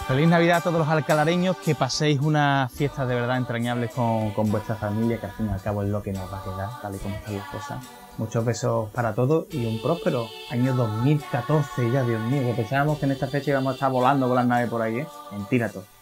Feliz Navidad a todos los alcalareños, que paséis unas fiestas de verdad entrañables con vuestra familia, que al fin y al cabo es lo que nos va a quedar, tal y como están las cosas. Muchos besos para todos y un próspero año 2014 ya, Dios mío, que pensábamos que en esta fecha íbamos a estar volando con las naves por ahí, ¿eh? Mentira todo.